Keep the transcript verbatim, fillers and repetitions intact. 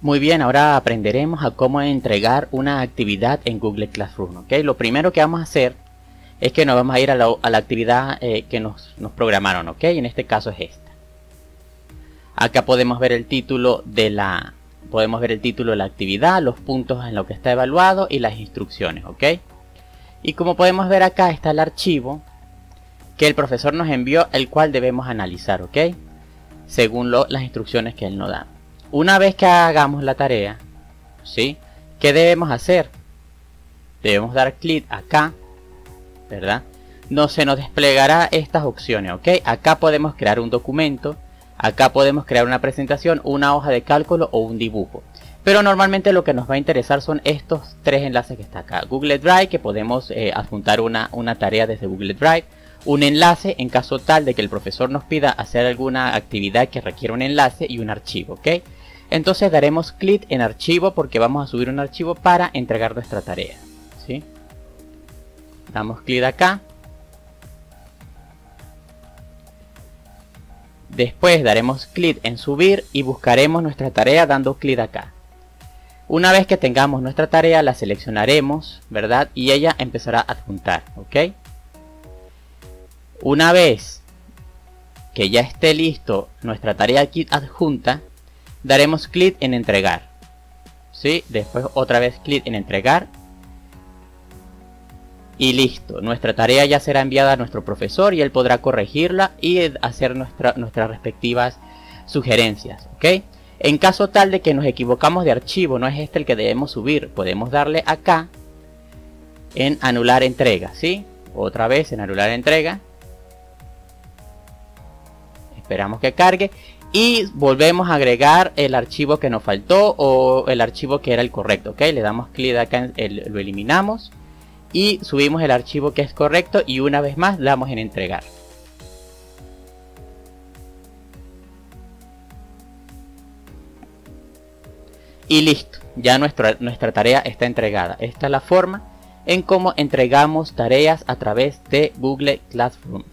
Muy bien, ahora aprenderemos a cómo entregar una actividad en Google Classroom, ¿ok? Lo primero que vamos a hacer es que nos vamos a ir a la, a la actividad eh, que nos, nos programaron, ¿ok? En este caso es esta. Acá podemos ver el título de la, podemos ver el título de la actividad, los puntos en los que está evaluado y las instrucciones, ¿ok? Y como podemos ver acá está el archivo que el profesor nos envió, el cual debemos analizar, ¿ok? Según lo, las instrucciones que él nos da. Una vez que hagamos la tarea, ¿sí? ¿Qué debemos hacer? Debemos dar clic acá, ¿verdad? No se nos desplegará estas opciones, ¿ok? Acá podemos crear un documento, acá podemos crear una presentación, una hoja de cálculo o un dibujo. Pero normalmente lo que nos va a interesar son estos tres enlaces que está acá. Google Drive, que podemos eh, adjuntar una, una tarea desde Google Drive. Un enlace en caso tal de que el profesor nos pida hacer alguna actividad que requiera un enlace y un archivo, ¿ok? Entonces daremos clic en archivo porque vamos a subir un archivo para entregar nuestra tarea, ¿sí? Damos clic acá. Después daremos clic en subir y buscaremos nuestra tarea dando clic acá. Una vez que tengamos nuestra tarea la seleccionaremos, ¿verdad? Y ella empezará a adjuntar, ¿ok? Una vez que ya esté listo nuestra tarea aquí adjunta, daremos clic en entregar, ¿sí? Después otra vez clic en entregar y listo, nuestra tarea ya será enviada a nuestro profesor y él podrá corregirla y hacer nuestra, nuestras respectivas sugerencias, ¿ok? En caso tal de que nos equivocamos de archivo, no es este el que debemos subir, podemos darle acá en anular entrega, ¿sí? Otra vez en anular entrega, esperamos que cargue y volvemos a agregar el archivo que nos faltó o el archivo que era el correcto, ¿ok? Le damos clic acá, el, lo eliminamos y subimos el archivo que es correcto y una vez más le damos en entregar. Y listo, ya nuestra, nuestra tarea está entregada. Esta es la forma en cómo entregamos tareas a través de Google Classroom.